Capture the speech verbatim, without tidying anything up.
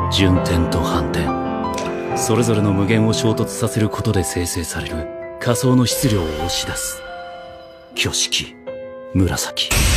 順転と反転、それぞれの無限を衝突させることで生成される仮想の質量を押し出す。挙式紫。